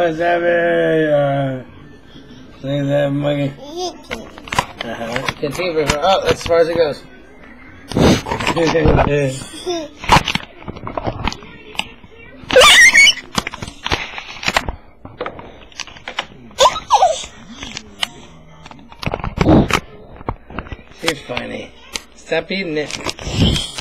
what's happening? Look at that monkey. Continue, River. Oh, that's as far as it goes. You're funny. Stop eating it.